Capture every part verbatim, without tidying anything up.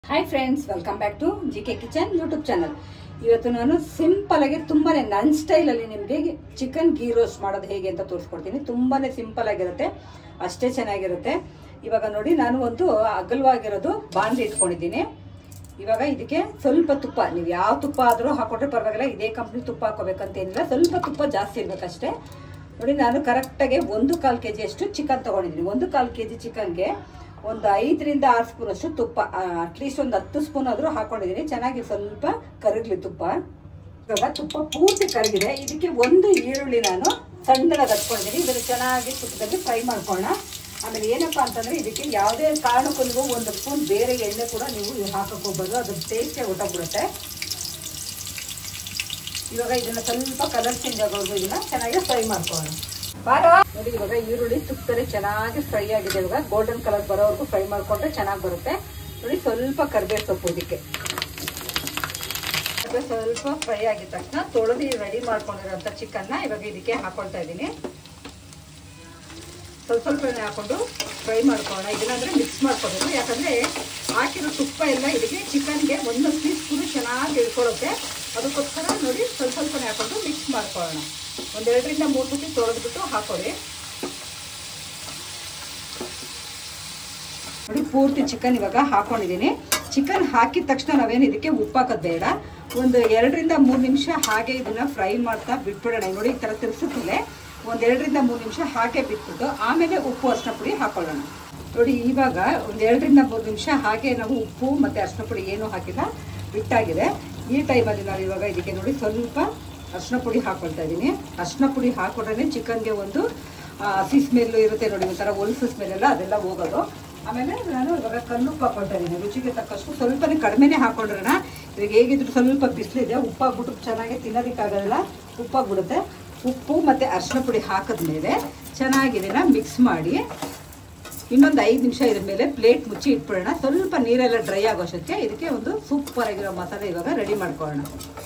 Hi friends, welcome back to G K kitchen YouTube channel. ಇವತ್ತು ನಾನು simple ಆಗಿ ತುಂಬಾನೇ ನನ್ನ ಸ್ಟೈಲಲ್ಲಿ ನಿಮಗೆ ಚಿಕನ್ ಗೀ ರೋಸ್ಟ್ ಮಾಡೋದು ಹೇಗೆ ಅಂತ ತೋರಿಸ್ಕೊಡ್ತೀನಿ. ತುಂಬಾನೇ ಸಿಂಪಲ್ ಆಗಿರುತ್ತೆ, ಅಷ್ಟೇ ಚೆನ್ನಾಗಿರುತ್ತೆ. ಇವಾಗ ನೋಡಿ, ನಾನು ಒಂದು ಅಗಲವಾಗಿರೋದು ಬಾಣಲಿ ಇಟ್ಕೊಂಡಿದ್ದೀನಿ. ಇವಾಗ ಇದಕ್ಕೆ ಸ್ವಲ್ಪ ತುಪ್ಪ, ನೀವು ಯಾವ ತುಪ್ಪ ಆದರೂ ಹಾಕೊಂಡ್ರೆ ಪರವಾಗಿಲ್ಲ, ಇದೇ ಕಂಪ್ನಿ ತುಪ್ಪ ಹಾಕೋಬೇಕಂತೇನಿಲ್ಲ, ಸ್ವಲ್ಪ ತುಪ್ಪ ಜಾಸ್ತಿ ಇರ್ಬೇಕಷ್ಟೇ. ನೋಡಿ, ನಾನು ಕರೆಕ್ಟಾಗಿ ಒಂದು ಕಾಲು ಕೆ ಜಿ ಅಷ್ಟು ಚಿಕನ್ ತೊಗೊಂಡಿದ್ದೀನಿ. ಒಂದು ಕಾಲು ಕೆ ಜಿ ಚಿಕನ್ಗೆ ಒಂದು ಐದರಿಂದ ಆರು ಸ್ಪೂನ್ ಅಷ್ಟು ತುಪ್ಪ, ಅಟ್ಲೀಸ್ಟ್ ಒಂದು ಹತ್ತು ಸ್ಪೂನ್ ಆದರೂ ಹಾಕೊಂಡಿದ್ದೀನಿ. ಚೆನ್ನಾಗಿ ಸ್ವಲ್ಪ ಕರಗಲಿ ತುಪ್ಪ. ಇವಾಗ ತುಪ್ಪ ಪೂರ್ತಿ ಕರಗಿದೆ. ಇದಕ್ಕೆ ಒಂದು ಈರುಳ್ಳಿ ನಾನು ಸಣ್ಣದಾಗಿ ಹಚ್ಕೊಂಡಿದ್ದೀನಿ. ಇದನ್ನು ಚೆನ್ನಾಗಿ ತುಪ್ಪದಲ್ಲಿ ಫ್ರೈ ಮಾಡ್ಕೊಳ್ಳೋಣ. ಆಮೇಲೆ ಏನಪ್ಪ ಅಂತಂದರೆ, ಇದಕ್ಕೆ ಯಾವುದೇ ಕಾರಣಕ್ಕೂ ನೀವು ಒಂದು ಸ್ಪೂನ್ ಬೇರೆ ಎಣ್ಣೆ ಕೂಡ ನೀವು ಹಾಕಕ್ಕೆ ಹೋಗ್ಬೋದು, ಅದ್ರ ಟೇಸ್ಟೇ ಹೊಟ್ಟೋಗ್ಬಿಡುತ್ತೆ. ಇವಾಗ ಇದನ್ನು ಸ್ವಲ್ಪ ಕಲರ್ ಚೇಂಜ್ ಆಗೋದು ಇದನ್ನ ಚೆನ್ನಾಗಿ ಫ್ರೈ ಮಾಡ್ಕೊಳ್ಳೋಣ. ಬಾರ ನೋಡಿ, ಇವಾಗ ಈರುಳ್ಳಿ ತುಪ್ಪದಲ್ಲಿ ಚೆನ್ನಾಗಿ ಫ್ರೈ ಆಗಿದೆ. ಇವಾಗ ಗೋಲ್ಡನ್ ಕಲರ್ ಬರೋವರೆಗೂ ಫ್ರೈ ಮಾಡ್ಕೊಂಡ್ರೆ ಚೆನ್ನಾಗಿ ಬರುತ್ತೆ. ನೋಡಿ, ಸ್ವಲ್ಪ ಕರಿಬೇವು ಸೊಪ್ಪು, ಇದಕ್ಕೆ ಸ್ವಲ್ಪ ಫ್ರೈ ಆಗಿದ ತಕ್ಷಣ ತೊಳೆದು ರೆಡಿ ಮಾಡ್ಕೊಂಡಿರೋಂಥ ಚಿಕನ್ನ ಇವಾಗ ಇದಕ್ಕೆ ಹಾಕೊಳ್ತಾ ಇದ್ದೀನಿ. ಸ್ವಲ್ಪ ಸ್ವಲ್ಪನೇ ಹಾಕೊಂಡು ಫ್ರೈ ಮಾಡ್ಕೊಳ್ಳೋಣ. ಇದನ್ನಂದ್ರೆ ಮಿಕ್ಸ್ ಮಾಡ್ಕೋಬೇಕು, ಯಾಕಂದ್ರೆ ಹಾಕಿರೋ ತುಪ್ಪ ಎಲ್ಲ ಇದಕ್ಕೆ ಚಿಕನ್ಗೆ ಒಂದೊಂದು ಪೀಸ್ ಕೂಡ ಚೆನ್ನಾಗಿ ಇಳ್ಕೊಳ್ಳುತ್ತೆ. ಅದಕ್ಕೋಸ್ಕರ ನೋಡಿ, ಸ್ವಲ್ಪ ಸ್ವಲ್ಪನೇ ಹಾಕೊಂಡು ಮಿಕ್ಸ್ ಮಾಡ್ಕೊಳ್ಳೋಣ. ಒಂದೆರಡರಿಂದ ಮೂರು ಸತಿ ತೊಳೆದ್ಬಿಟ್ಟು ಹಾಕೊಳ್ಳಿ. ನೋಡಿ, ಪೂರ್ತಿ ಚಿಕನ್ ಇವಾಗ ಹಾಕೊಂಡಿದ್ದೀನಿ. ಚಿಕನ್ ಹಾಕಿದ ತಕ್ಷಣ ನಾವೇನು ಇದಕ್ಕೆ ಉಪ್ಪು ಹಾಕೋದು ಬೇಡ. ಒಂದು ಎರಡರಿಂದ ಮೂರು ನಿಮಿಷ ಹಾಗೆ ಇದನ್ನ ಫ್ರೈ ಮಾಡ್ತಾ ಬಿಟ್ಬಿಡೋಣ. ನೋಡಿ, ಈ ಥರ ತಿರ್ಸುತ್ತಲೇ ಒಂದೆರಡರಿಂದ ಮೂರು ನಿಮಿಷ ಹಾಗೆ ಬಿಟ್ಬಿಟ್ಟು ಆಮೇಲೆ ಉಪ್ಪು ಅರಿಶಿನ ಪುಡಿ ಹಾಕೊಳ್ಳೋಣ. ನೋಡಿ, ಇವಾಗ ಒಂದೆರಡರಿಂದ ಮೂರು ನಿಮಿಷ ಹಾಗೆ ನಾವು ಉಪ್ಪು ಮತ್ತು ಅರಿಶಿನ ಪುಡಿ ಏನೂ ಹಾಕಿಲ್ಲ, ಬಿಟ್ಟಾಗಿದೆ. ಈ ಟೈಮಲ್ಲಿ ನಾವು ಇವಾಗ ಇದಕ್ಕೆ ನೋಡಿ ಸ್ವಲ್ಪ ಅರಿಶಿನ ಪುಡಿ ಹಾಕೊಳ್ತಾ ಇದ್ದೀನಿ. ಅರಿಶಿನ ಪುಡಿ ಹಾಕೊಂಡ್ರೆ ಚಿಕನ್ಗೆ ಒಂದು ಹಸಿ ಸ್ಮೆಲ್ಲು ಇರುತ್ತೆ ನೋಡಿ, ಒಂಥರ ಒಲ್ಸು ಸ್ಮೆಲ್ಲೆಲ್ಲ ಅದೆಲ್ಲ ಹೋಗೋದು. ಆಮೇಲೆ ನಾನು ಇವಾಗ ಕಲ್ಲುಪ್ಪು ಹಾಕೊಳ್ತಾ ಇದ್ದೀನಿ, ರುಚಿಗೆ ತಕ್ಕಷ್ಟು. ಸ್ವಲ್ಪನೇ ಕಡಿಮೆನೇ ಹಾಕೊಂಡ್ರಣ. ಇವಾಗ ಹೇಗಿದ್ರು ಸ್ವಲ್ಪ ಬಿಸಿಲಿದೆ, ಉಪ್ಪಾಗ್ಬಿಟ್ಟು ಚೆನ್ನಾಗಿ ತಿನ್ನೋದಕ್ಕಾಗಲ್ಲ, ಉಪ್ಪಾಗ್ಬಿಡುತ್ತೆ. ಉಪ್ಪು ಮತ್ತು ಅರಿಶಿನ ಪುಡಿ ಹಾಕಿದ್ಮೇಲೆ ಚೆನ್ನಾಗಿ ಇದನ್ನು ಮಿಕ್ಸ್ ಮಾಡಿ ಇನ್ನೊಂದು ಐದು ನಿಮಿಷ ಇದ್ರ ಮೇಲೆ ಪ್ಲೇಟ್ ಮುಚ್ಚಿ ಇಟ್ಬಿಡೋಣ. ಸ್ವಲ್ಪ ನೀರೆಲ್ಲ ಡ್ರೈ ಆಗೋಷ್ಟಕ್ಕೆ ಇದಕ್ಕೆ ಒಂದು ಸೂಪರ್ ಆಗಿರೋ ಮಸಾಲೆ ಇವಾಗ ರೆಡಿ ಮಾಡ್ಕೊಳ್ಳೋಣ.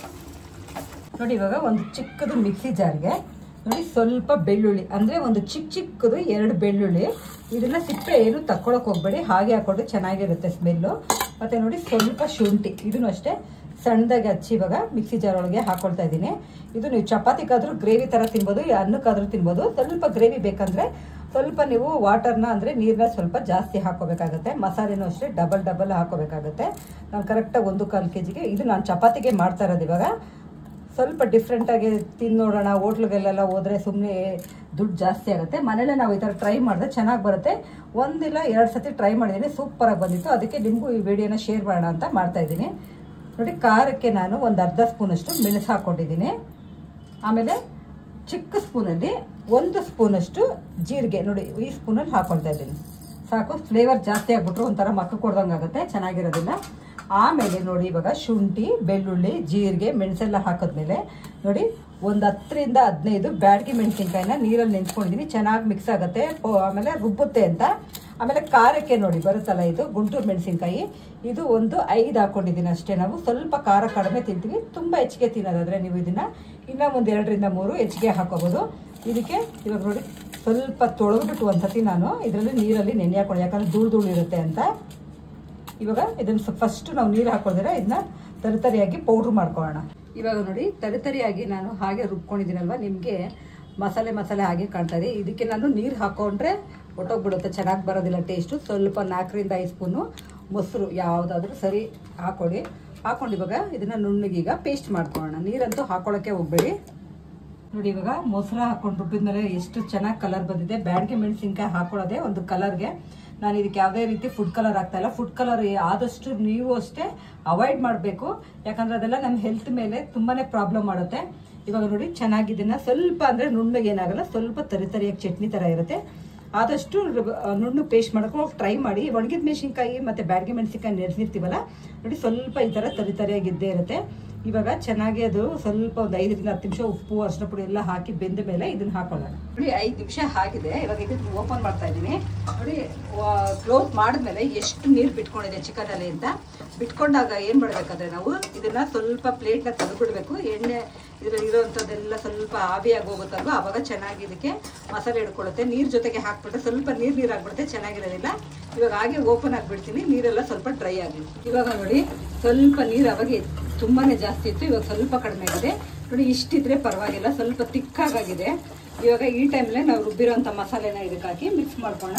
ನೋಡಿ, ಇವಾಗ ಒಂದು ಚಿಕ್ಕದು ಮಿಕ್ಸಿ ಜಾರ್ಗೆ ನೋಡಿ ಸ್ವಲ್ಪ ಬೆಳ್ಳುಳ್ಳಿ, ಅಂದರೆ ಒಂದು ಚಿಕ್ಕ ಚಿಕ್ಕದು ಎರಡು ಬೆಳ್ಳುಳ್ಳಿ, ಇದನ್ನ ಸಿಪ್ಪೆ ಏನು ತಕ್ಕೊಳಕ್ಕೆ ಹೋಗ್ಬೇಡಿ, ಹಾಗೆ ಹಾಕೊಂಡ್ರೆ ಚೆನ್ನಾಗಿರುತ್ತೆ ಸ್ಮೆಲ್ಲು. ಮತ್ತು ನೋಡಿ ಸ್ವಲ್ಪ ಶುಂಠಿ, ಇದನ್ನು ಅಷ್ಟೇ ಸಣ್ಣದಾಗಿ ಹಚ್ಚಿ ಇವಾಗ ಮಿಕ್ಸಿ ಜಾರ್ ಒಳಗೆ ಹಾಕೊಳ್ತಾ ಇದ್ದೀನಿ. ಇದು ನೀವು ಚಪಾತಿಗಾದ್ರೂ ಗ್ರೇವಿ ಥರ ತಿನ್ಬೋದು, ಅನ್ನಕ್ಕಾದ್ರೂ ತಿನ್ಬೋದು. ಸ್ವಲ್ಪ ಗ್ರೇವಿ ಬೇಕಂದರೆ ಸ್ವಲ್ಪ ನೀವು ವಾಟರ್ನ ಅಂದರೆ ನೀರನ್ನ ಸ್ವಲ್ಪ ಜಾಸ್ತಿ ಹಾಕೋಬೇಕಾಗತ್ತೆ. ಮಸಾಲೆನೂ ಅಷ್ಟೇ ಡಬಲ್ ಡಬಲ್ ಹಾಕೋಬೇಕಾಗತ್ತೆ. ನಾನು ಕರೆಕ್ಟಾಗಿ ಒಂದು ಕಾಲು ಕೆ ಜಿಗೆ ಇದು ನಾನು ಚಪಾತಿಗೆ ಮಾಡ್ತಾ ಇರೋದು. ಇವಾಗ ಸ್ವಲ್ಪ ಡಿಫ್ರೆಂಟಾಗಿ ತಿಂದು ನೋಡೋಣ, ಹೋಟ್ಲಿಗೆಲ್ಲ ಹೋದರೆ ಸುಮ್ಮನೆ ದುಡ್ಡು ಜಾಸ್ತಿ ಆಗುತ್ತೆ. ಮನೇಲೆ ನಾವು ಈ ಥರ ಟ್ರೈ ಮಾಡಿದ್ರೆ ಚೆನ್ನಾಗಿ ಬರುತ್ತೆ. ಒಂದಿಲ್ಲ ಎರಡು ಸತಿ ಟ್ರೈ ಮಾಡಿದ್ದೀನಿ, ಸೂಪರಾಗಿ ಬಂದಿತ್ತು. ಅದಕ್ಕೆ ನಿಮಗೂ ಈ ವಿಡಿಯೋನ ಶೇರ್ ಮಾಡೋಣ ಅಂತ ಮಾಡ್ತಾಯಿದ್ದೀನಿ. ನೋಡಿ, ಖಾರಕ್ಕೆ ನಾನು ಒಂದು ಅರ್ಧ ಸ್ಪೂನಷ್ಟು ಮೆಣಸು ಹಾಕ್ಕೊಂಡಿದ್ದೀನಿ. ಆಮೇಲೆ ಚಿಕ್ಕ ಸ್ಪೂನಲ್ಲಿ ಒಂದು ಸ್ಪೂನಷ್ಟು ಜೀರಿಗೆ, ನೋಡಿ ಈ ಸ್ಪೂನಲ್ಲಿ ಹಾಕ್ಕೊಳ್ತಾ ಇದ್ದೀನಿ. ಸಾಕು, ಫ್ಲೇವರ್ ಜಾಸ್ತಿ ಆಗ್ಬಿಟ್ರು ಒಂಥರ ಮಕ್ಕ ಕೊಡ್ದಂಗೆ ಆಗುತ್ತೆ, ಚೆನ್ನಾಗಿರೋದಿಲ್ಲ. ಆಮೇಲೆ ನೋಡಿ, ಇವಾಗ ಶುಂಠಿ, ಬೆಳ್ಳುಳ್ಳಿ, ಜೀರಿಗೆ, ಮೆಣಸೆಲ್ಲ ಹಾಕಿದ್ಮೇಲೆ ನೋಡಿ ಒಂದು ಹತ್ತರಿಂದ ಹದಿನೈದು ಬ್ಯಾಡಗಿ ಮೆಣಸಿನ್ಕಾಯಿನ ನೀರಲ್ಲಿ ನೆನೆಸ್ಕೊಂಡಿದ್ದೀನಿ. ಚೆನ್ನಾಗಿ ಮಿಕ್ಸ್ ಆಗುತ್ತೆ, ಆಮೇಲೆ ರುಬ್ಬುತ್ತೆ ಅಂತ. ಆಮೇಲೆ ಖಾರಕ್ಕೆ ನೋಡಿ ಬರುತ್ತಲ್ಲ, ಇದು ಗುಂಟೂರು ಮೆಣಸಿನ್ಕಾಯಿ, ಇದು ಒಂದು ಐದು ಹಾಕೊಂಡಿದ್ದೀನಿ ಅಷ್ಟೇ. ನಾವು ಸ್ವಲ್ಪ ಖಾರ ಕಡಿಮೆ ತಿಂತೀವಿ, ತುಂಬ ಹೆಚ್ಚಿಗೆ ತಿನ್ನೋದಾದರೆ ನೀವು ಇದನ್ನು ಇನ್ನೂ ಒಂದು ಎರಡರಿಂದ ಮೂರು ಹೆಚ್ಚಿಗೆ ಹಾಕೋಬೋದು. ಇದಕ್ಕೆ ಇವಾಗ ನೋಡಿ ಸ್ವಲ್ಪ ತೊಳೆದ್ಬಿಟ್ಟು ಒಂದ್ಸತಿ ನಾನು ಇದರಲ್ಲಿ ನೀರಲ್ಲಿ ನೆನೆ ಹಾಕೊಂಡು, ಯಾಕಂದರೆ ಧೂಳು ಧೂಳು ಇರುತ್ತೆ ಅಂತ. ಇವಾಗ ಇದನ್ನು ಫಸ್ಟ್ ನಾವು ನೀರು ಹಾಕೋದ್ರೆ ಇದನ್ನ ತರಿತರಿಯಾಗಿ ಪೌಡ್ರ್ ಮಾಡ್ಕೊಳ್ಳೋಣ. ಇವಾಗ ನೋಡಿ, ತರಿತರಿಯಾಗಿ ನಾನು ಹಾಗೆ ರುಬ್ಕೊಂಡಿದ್ದೀನಲ್ವ, ನಿಮಗೆ ಮಸಾಲೆ ಮಸಾಲೆ ಹಾಗೆ ಕಾಣ್ತಾ ಇದೆ. ಇದಕ್ಕೆ ನಾನು ನೀರು ಹಾಕೊಂಡ್ರೆ ಒಟ್ಟೋಗ್ಬಿಡುತ್ತೆ, ಚೆನ್ನಾಗಿ ಬರೋದಿಲ್ಲ ಟೇಸ್ಟು. ಸ್ವಲ್ಪ ನಾಲ್ಕರಿಂದ ಐದು ಸ್ಪೂನು ಮೊಸರು ಯಾವುದಾದ್ರೂ ಸರಿ ಹಾಕೊಳ್ಳಿ. ಹಾಕೊಂಡು ಇವಾಗ ಇದನ್ನು ನುಣ್ಣಗೀಗ ಪೇಸ್ಟ್ ಮಾಡ್ಕೊಳ್ಳೋಣ. ನೀರಂತೂ ಹಾಕೊಳ್ಳೋಕ್ಕೆ ಹೋಗ್ಬೇಡಿ. ನೋಡಿ, ಇವಾಗ ಮೊಸರು ಹಾಕೊಂಡು ರುಬ್ಬಿದ್ಮೇಲೆ ಎಷ್ಟು ಚೆನ್ನಾಗಿ ಕಲರ್ ಬಂದಿದೆ. ಬ್ಯಾಡಗಿ ಮೆಣಸಿನ್ಕಾಯಿ ಹಾಕೊಳ್ಳೋದೆ ಒಂದು ಕಲರ್ಗೆ. ನಾನು ಇದಕ್ಕೆ ಯಾವುದೇ ರೀತಿ ಫುಡ್ ಕಲರ್ ಆಗ್ತಾ ಇಲ್ಲ. ಫುಡ್ ಕಲರ್ ಆದಷ್ಟು ನೀವು ಅಷ್ಟೇ ಅವಾಯ್ಡ್ ಮಾಡಬೇಕು, ಯಾಕಂದರೆ ಅದೆಲ್ಲ ನಮ್ಮ ಹೆಲ್ತ್ ಮೇಲೆ ತುಂಬಾ ಪ್ರಾಬ್ಲಮ್ ಮಾಡುತ್ತೆ. ಇವಾಗ ನೋಡಿ, ಚೆನ್ನಾಗಿದ್ದನ್ನು ಸ್ವಲ್ಪ ಅಂದರೆ ನುಣ್ಣಗೆ ಏನಾಗಲ್ಲ, ಸ್ವಲ್ಪ ತರಿ ತರಿಯಾಗಿ ಚಟ್ನಿ ಥರ ಇರುತ್ತೆ. ಆದಷ್ಟು ನುಣ್ಣು ಪೇಸ್ಟ್ ಮಾಡ್ಕೊಂಡು ಟ್ರೈ ಮಾಡಿ. ಒಣಗಿದ ಮೆಣಸಿನ್ಕಾಯಿ ಮತ್ತು ಬ್ಯಾಡಗಿ ಮೆಣಸಿನ್ಕಾಯಿ ನೆನೆಸಿರ್ತೀವಲ್ಲ ನೋಡಿ, ಸ್ವಲ್ಪ ಈ ಥರ ತರಿ ತರಿಯಾಗಿ ಇದ್ದೇ ಇರುತ್ತೆ. ಇವಾಗ ಚೆನ್ನಾಗಿ ಅದು ಸ್ವಲ್ಪ ಒಂದು ಐದರಿಂದ ಹತ್ತು ನಿಮಿಷ ಉಪ್ಪು ಅರಿಶಿನ ಪುಡಿ ಎಲ್ಲ ಹಾಕಿ ಬೆಂದ ಮೇಲೆ ಇದನ್ನ ಹಾಕೊಳ್ಳೋಣ. ನೋಡಿ, ಐದು ನಿಮಿಷ ಆಗಿದೆ. ಇವಾಗ ಇದನ್ನ ಓಪನ್ ಮಾಡ್ತಾ ಇದ್ದೀನಿ. ನೋಡಿ, ಕ್ಲೋಸ್ ಮಾಡಿದ್ಮೇಲೆ ಎಷ್ಟು ನೀರು ಬಿಟ್ಕೊಂಡಿದೆ ಚಿಕನಲ್ಲಿ ಅಂತ. ಬಿಟ್ಕೊಂಡಾಗ ಏನು ಮಾಡಬೇಕಂದ್ರೆ ನಾವು ಇದನ್ನ ಸ್ವಲ್ಪ ಪ್ಲೇಟ್ನ ತೆಗೆದುಬಿಡ್ಬೇಕು. ಎಣ್ಣೆ ಇದರಲ್ಲಿ ಇರೋವಂಥದ್ದೆಲ್ಲ ಸ್ವಲ್ಪ ಆವಿಯಾಗಿ ಹೋಗುತ್ತಲ್ವ, ಆವಾಗ ಚೆನ್ನಾಗಿ ಇದಕ್ಕೆ ಮಸಾಲೆ ಹಿಡ್ಕೊಳ್ಳುತ್ತೆ. ನೀರು ಜೊತೆಗೆ ಹಾಕ್ಬಿಟ್ರೆ ಸ್ವಲ್ಪ ನೀರು ನೀರು ಹಾಕ್ಬಿಡುತ್ತೆ, ಚೆನ್ನಾಗಿರೋದಿಲ್ಲ. ಇವಾಗ ಹಾಗೆ ಓಪನ್ ಆಗಿಬಿಡ್ತೀನಿ, ನೀರೆಲ್ಲ ಸ್ವಲ್ಪ ಡ್ರೈ ಆಗಲಿ. ಇವಾಗ ನೋಡಿ ಸ್ವಲ್ಪ ನೀರು ಅವಾಗ ತುಂಬಾ ಜಾಸ್ತಿ ಇತ್ತು, ಇವಾಗ ಸ್ವಲ್ಪ ಕಡಿಮೆ ಆಗಿದೆ ನೋಡಿ. ಇಷ್ಟಿದ್ರೆ ಪರವಾಗಿಲ್ಲ, ಸ್ವಲ್ಪ ತಿಕ್ಕಾಗಿದೆ. ಇವಾಗ ಈ ಟೈಮಲ್ಲೇ ನಾವು ರುಬ್ಬಿರೋಂಥ ಮಸಾಲೆನ ಇದಕ್ಕೆ ಹಾಕಿ ಮಿಕ್ಸ್ ಮಾಡ್ಕೊಳ್ಳೋಣ.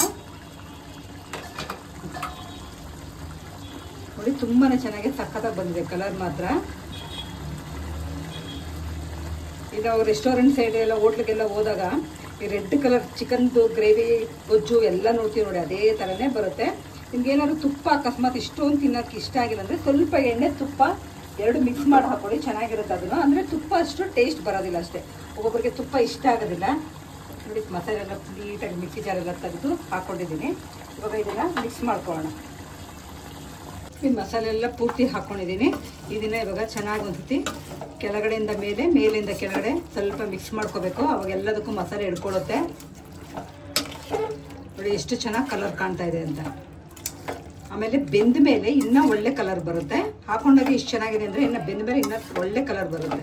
ನೋಡಿ ತುಂಬಾ ಚೆನ್ನಾಗಿ ಸಖತ್ತಾಗಿ ಬಂದಿದೆ ಕಲರ್ ಮಾತ್ರ. ಈಗ ನಾವು ರೆಸ್ಟೋರೆಂಟ್ ಸೈಡ್ ಎಲ್ಲ ಹೋಟ್ಲಿಗೆಲ್ಲ ಹೋದಾಗ ಈ ರೆಡ್ ಕಲರ್ ಚಿಕನ್ದು ಗ್ರೇವಿ ಗೊಜ್ಜು ಎಲ್ಲ ನೋಡ್ತೀವಿ ನೋಡಿ, ಅದೇ ಥರನೇ ಬರುತ್ತೆ. ನಿಮ್ಗೆ ಏನಾದ್ರು ತುಪ್ಪ ಅಕಸ್ಮಾತ್ ಇಷ್ಟೊಂದು ತಿನ್ನೋಕೆ ಇಷ್ಟ ಆಗಿಲ್ಲ ಅಂದರೆ ಸ್ವಲ್ಪ ಎಣ್ಣೆ ತುಪ್ಪ ಎರಡು ಮಿಕ್ಸ್ ಮಾಡಿ ಹಾಕೊಳ್ಳಿ, ಚೆನ್ನಾಗಿರುತ್ತೆ. ಅದನ್ನು ಅಂದರೆ ತುಪ್ಪ ಅಷ್ಟು ಟೇಸ್ಟ್ ಬರೋದಿಲ್ಲ ಅಷ್ಟೇ, ಒಬ್ಬೊಬ್ಬರಿಗೆ ತುಪ್ಪ ಇಷ್ಟ ಆಗೋದಿಲ್ಲ. ನೋಡಿ ಮಸಾಲೆ ಎಲ್ಲ ನೀಟಾಗಿ ಮಿಕ್ಸಿ ಜಾರೆಲ್ಲ ತೆಗೆದು ಹಾಕ್ಕೊಂಡಿದ್ದೀನಿ. ಇವಾಗ ಇದನ್ನು ಮಿಕ್ಸ್ ಮಾಡ್ಕೊಳ್ಳೋಣ. ಈ ಮಸಾಲೆ ಎಲ್ಲ ಪೂರ್ತಿ ಹಾಕ್ಕೊಂಡಿದ್ದೀನಿ. ಇದನ್ನ ಇವಾಗ ಚೆನ್ನಾಗಿ ಒಂದ್ಸತಿ ಕೆಳಗಡೆಯಿಂದ ಮೇಲೆ, ಮೇಲಿಂದ ಕೆಳಗಡೆ ಸ್ವಲ್ಪ ಮಿಕ್ಸ್ ಮಾಡ್ಕೋಬೇಕು, ಅವಾಗ ಎಲ್ಲದಕ್ಕೂ ಮಸಾಲೆ ಹಿಡ್ಕೊಳ್ಳುತ್ತೆ. ನೋಡಿ ಎಷ್ಟು ಚೆನ್ನಾಗಿ ಕಲರ್ ಕಾಣ್ತಾ ಇದೆ ಅಂತ. ಆಮೇಲೆ ಬೆಂದ ಮೇಲೆ ಇನ್ನೂ ಒಳ್ಳೆ ಕಲರ್ ಬರುತ್ತೆ. ಹಾಕೊಂಡಾಗ ಇಷ್ಟು ಚೆನ್ನಾಗಿದೆ ಅಂದರೆ ಇನ್ನು ಬೆಂದ ಮೇಲೆ ಇನ್ನೂ ಒಳ್ಳೆ ಕಲರ್ ಬರುತ್ತೆ.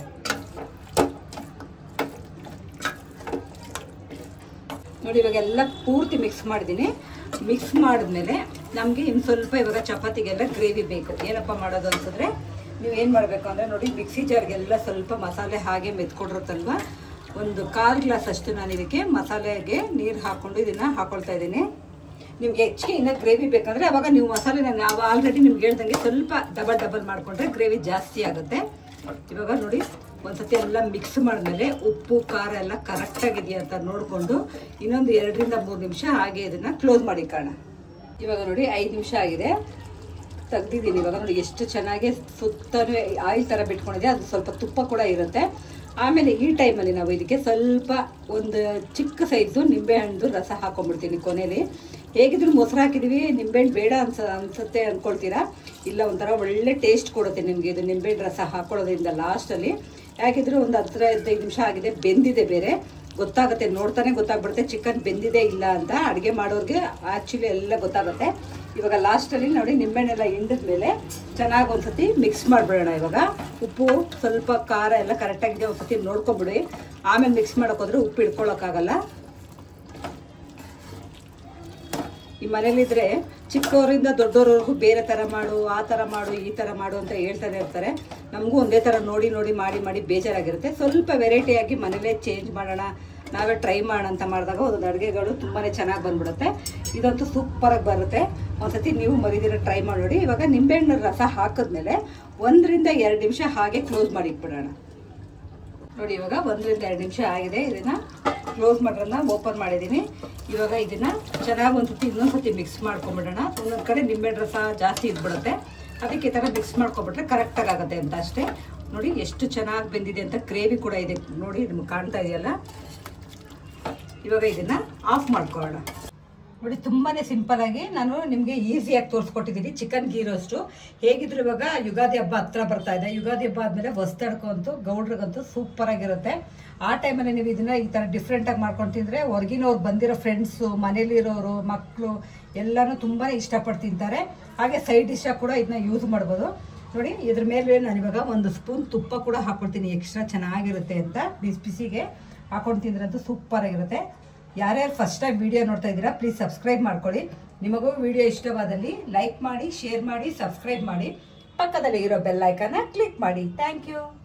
ನೋಡಿ ಇವಾಗ ಎಲ್ಲ ಪೂರ್ತಿ ಮಿಕ್ಸ್ ಮಾಡಿದ್ದೀನಿ. ಮಿಕ್ಸ್ ಮಾಡಿದ್ಮೇಲೆ ನಮಗೆ ಇನ್ನು ಸ್ವಲ್ಪ ಇವಾಗ ಚಪಾತಿಗೆಲ್ಲ ಗ್ರೇವಿ ಬೇಕು. ಏನಪ್ಪ ಮಾಡೋದು ಅಂತಂದರೆ ನೀವು ಏನು ಮಾಡಬೇಕು ಅಂದರೆ ನೋಡಿ ಮಿಕ್ಸಿ ಜಾರ್ಗೆಲ್ಲ ಸ್ವಲ್ಪ ಮಸಾಲೆ ಹಾಗೆ ಮೆತ್ಕೊಡಿರುತ್ತಲ್ವ, ಒಂದು ಕಾಲು ಗ್ಲಾಸ್ ಅಷ್ಟು ನಾನು ಇದಕ್ಕೆ ಮಸಾಲೆಗೆ ನೀರು ಹಾಕ್ಕೊಂಡು ಇದನ್ನು ಹಾಕೊಳ್ತಾ ಇದ್ದೀನಿ. ನಿಮ್ಗೆ ಹೆಚ್ಚಿಗೆ ಇನ್ನೂ ಗ್ರೇವಿ ಬೇಕಂದರೆ ಅವಾಗ ನೀವು ಮಸಾಲೆನ ನಾವು ಆಲ್ರೆಡಿ ನಿಮ್ಗೆ ಹೇಳ್ದಂಗೆ ಸ್ವಲ್ಪ ಡಬಲ್ ಡಬಲ್ ಮಾಡಿಕೊಂಡ್ರೆ ಗ್ರೇವಿ ಜಾಸ್ತಿ ಆಗುತ್ತೆ. ಇವಾಗ ನೋಡಿ ಒಂದ್ಸತಿ ಎಲ್ಲ ಮಿಕ್ಸ್ ಮಾಡಿದ್ಮೇಲೆ ಉಪ್ಪು ಖಾರ ಎಲ್ಲ ಕರೆಕ್ಟಾಗಿದೆಯಾ ಅಂತ ನೋಡಿಕೊಂಡು ಇನ್ನೊಂದು ಎರಡರಿಂದ ಮೂರು ನಿಮಿಷ ಹಾಗೆ ಇದನ್ನು ಕ್ಲೋಸ್ ಮಾಡಿ ಕಾಣ. ಇವಾಗ ನೋಡಿ ಐದು ನಿಮಿಷ ಆಗಿದೆ, ತೆಗ್ದಿದ್ದೀನಿ. ಇವಾಗ ನೋಡಿ ಎಷ್ಟು ಚೆನ್ನಾಗಿ ಸುತ್ತಲೂ ಆಯಿಲ್ ಥರ ಬಿಟ್ಕೊಂಡಿದೆ, ಅದು ಸ್ವಲ್ಪ ತುಪ್ಪ ಕೂಡ ಇರುತ್ತೆ. ಆಮೇಲೆ ಈ ಟೈಮಲ್ಲಿ ನಾವು ಇದಕ್ಕೆ ಸ್ವಲ್ಪ ಒಂದು ಚಿಕ್ಕ ಸೈಜು ನಿಂಬೆಹಣ್ಣು ರಸ ಹಾಕೊಂಡ್ಬಿಡ್ತೀನಿ ಕೊನೆಯಲ್ಲಿ. ಹೇಗಿದ್ರು ಮೊಸರು ಹಾಕಿದ್ದೀವಿ, ನಿಂಬೆಹಣ್ಣು ಬೇಡ ಅನ್ಸ ಅನ್ಸುತ್ತೆ ಅಂದ್ಕೊಳ್ತೀರಾ, ಇಲ್ಲ ಒಂಥರ ಒಳ್ಳೆ ಟೇಸ್ಟ್ ಕೊಡುತ್ತೆ ನಿಮಗೆ ಇದು ನಿಂಬೆಹಣ್ಣು ರಸ ಹಾಕೊಳ್ಳೋದ್ರಿಂದ ಲಾಸ್ಟಲ್ಲಿ. ಯಾಕಿದ್ರೆ ಒಂದು ಹತ್ರ ಹದಿನೈದು ನಿಮಿಷ ಆಗಿದೆ, ಬೆಂದಿದೆ ಬೇರೆ, ಗೊತ್ತಾಗುತ್ತೆ ನೋಡ್ತಾನೆ ಗೊತ್ತಾಗ್ಬಿಡುತ್ತೆ ಚಿಕನ್ ಬೆಂದಿದೆ ಇಲ್ಲ ಅಂತ. ಅಡುಗೆ ಮಾಡೋರಿಗೆ ಆ್ಯಕ್ಚುಲಿ ಎಲ್ಲ ಗೊತ್ತಾಗುತ್ತೆ. ಇವಾಗ ಲಾಸ್ಟಲ್ಲಿ ನೋಡಿ ನಿಂಬೆಹಣ್ಣೆಲ್ಲ ಹಿಂಡಿದ ಮೇಲೆ ಚೆನ್ನಾಗಿ ಒಂದ್ಸತಿ ಮಿಕ್ಸ್ ಮಾಡಿಬಿಡೋಣ. ಇವಾಗ ಉಪ್ಪು ಸ್ವಲ್ಪ ಖಾರ ಎಲ್ಲ ಕರೆಕ್ಟಾಗಿದೆ ಒಂದ್ಸತಿ ನೋಡ್ಕೊಬಿಡಿ, ಆಮೇಲೆ ಮಿಕ್ಸ್ ಮಾಡೋಕ್ಕೋದ್ರೆ ಉಪ್ಪು ಇಟ್ಕೊಳ್ಳೋಕ್ಕಾಗಲ್ಲ. ಈ ಮನೇಲಿದ್ರೆ ಚಿಕ್ಕವರಿಂದ ದೊಡ್ಡವರವರೆಗೂ ಬೇರೆ ಥರ ಮಾಡು, ಆ ಥರ ಮಾಡು, ಈ ಥರ ಮಾಡು ಅಂತ ಹೇಳ್ತಾನೆ ಇರ್ತಾರೆ. ನಮಗೂ ಒಂದೇ ಥರ ನೋಡಿ ನೋಡಿ ಮಾಡಿ ಮಾಡಿ ಬೇಜಾರಾಗಿರುತ್ತೆ. ಸ್ವಲ್ಪ ವೆರೈಟಿಯಾಗಿ ಮನೇಲೇ ಚೇಂಜ್ ಮಾಡೋಣ, ನಾವೇ ಟ್ರೈ ಮಾಡೋಣ ಅಂತ ಮಾಡಿದಾಗ ಒಂದೊಂದು ಅಡುಗೆಗಳು ತುಂಬಾ ಚೆನ್ನಾಗಿ ಬಂದ್ಬಿಡುತ್ತೆ. ಇದಂತೂ ಸೂಪರಾಗಿ ಬರುತ್ತೆ. ಒಂದ್ಸತಿ ನೀವು ಮರಿದಿರ ಟ್ರೈ ಮಾಡಿ ನೋಡಿ. ಇವಾಗ ನಿಂಬೆಹಣ್ಣು ರಸ ಹಾಕಿದ್ಮೇಲೆ ಒಂದರಿಂದ ಎರಡು ನಿಮಿಷ ಹಾಗೆ ಕ್ಲೋಸ್ ಮಾಡಿ ಇಟ್ಬಿಡೋಣ. ನೋಡಿ ಇವಾಗ ಒಂದರಿಂದ ಎರಡು ನಿಮಿಷ ಆಗಿದೆ, ಇದನ್ನು ಕ್ಲೋಸ್ ಮಾಡೋಣ, ಓಪನ್ ಮಾಡಿದ್ದೀನಿ. ಇವಾಗ ಇದನ್ನು ಚೆನ್ನಾಗಿ ಒಂದ್ಸತಿ ಇನ್ನೊಂದ್ಸತಿ ಮಿಕ್ಸ್ ಮಾಡ್ಕೊಂಬಿಡೋಣ. ಒಂದೊಂದು ಕಡೆ ನಿಂಬೆಹಣ್ಣು ರಸ ಜಾಸ್ತಿ ಇದ್ಬಿಡುತ್ತೆ, ಅದಕ್ಕೆ ಈ ಥರ ಮಿಕ್ಸ್ ಮಾಡ್ಕೊಬಿಟ್ರೆ ಕರೆಕ್ಟಾಗಿ ಆಗುತ್ತೆ ಅಂತ ಅಷ್ಟೇ. ನೋಡಿ ಎಷ್ಟು ಚೆನ್ನಾಗಿ ಬೆಂದಿದೆ ಅಂತ, ಗ್ರೇವಿ ಕೂಡ ಇದೆ ನೋಡಿ, ನಿಮ್ಗೆ ಕಾಣ್ತಾ ಇದೆಯಲ್ಲ. ಇವಾಗ ಇದನ್ನು ಆಫ್ ಮಾಡ್ಕೊಳ್ಳೋಣ. ನೋಡಿ ತುಂಬಾ ಸಿಂಪಲ್ಲಾಗಿ ನಾನು ನಿಮಗೆ ಈಸಿಯಾಗಿ ತೋರಿಸ್ಕೊಟ್ಟಿದ್ದೀನಿ ಚಿಕನ್ ಗೀ ರೋಸ್ಟು. ಹೇಗಿದ್ರು ಇವಾಗ ಯುಗಾದಿ ಹಬ್ಬ ಹತ್ರ ಬರ್ತಾ ಇದೆ, ಯುಗಾದಿ ಹಬ್ಬ ಆದಮೇಲೆ ಹೊಸ್ತಡ್ಕೊ ಅಂತೂ ಗೌಡ್ರಿಗಂತೂ ಸೂಪರಾಗಿರುತ್ತೆ. ಆ ಟೈಮಲ್ಲಿ ನೀವು ಇದನ್ನು ಈ ಥರ ಡಿಫ್ರೆಂಟಾಗಿ ಮಾಡ್ಕೊಂಡು ತಿಂದರೆ ಹೊರಗಿನವ್ರು ಬಂದಿರೋ ಫ್ರೆಂಡ್ಸು, ಮನೇಲಿರೋರು, ಮಕ್ಕಳು ಎಲ್ಲನೂ ತುಂಬಾ ಇಷ್ಟಪಟ್ಟು ತಿಂತಾರೆ. ಹಾಗೆ ಸೈಡ್ ಡಿಶ್ಶಾಗಿ ಕೂಡ ಇದನ್ನ ಯೂಸ್ ಮಾಡ್ಬೋದು. ನೋಡಿ ಇದ್ರ ಮೇಲೆ ನಾನು ಇವಾಗ ಒಂದು ಸ್ಪೂನ್ ತುಪ್ಪ ಕೂಡ ಹಾಕ್ಕೊಳ್ತೀನಿ, ಎಕ್ಸ್ಟ್ರಾ ಚೆನ್ನಾಗಿರುತ್ತೆ ಅಂತ. ಬಿಸಿ ಬಿಸಿಗೆ ಹಾಕೊಂಡು ತಿಂದ್ರಂತೂ ಸೂಪರಾಗಿರುತ್ತೆ. ಯಾರ್ಯಾರು ಫಸ್ಟ್ ಟೈಮ್ ವಿಡಿಯೋ ನೋಡ್ತಾ ಇದ್ದೀರಾ ಪ್ಲೀಸ್ ಸಬ್ಸ್ಕ್ರೈಬ್ ಮಾಡ್ಕೊಳ್ಳಿ. ನಿಮಗೂ ವಿಡಿಯೋ ಇಷ್ಟವಾದಲ್ಲಿ ಲೈಕ್ ಮಾಡಿ, ಶೇರ್ ಮಾಡಿ, ಸಬ್ಸ್ಕ್ರೈಬ್ ಮಾಡಿ, ಪಕ್ಕದಲ್ಲಿ ಇರೋ ಬೆಲ್ ಐಕಾನ್ನ ಕ್ಲಿಕ್ ಮಾಡಿ. Thank you.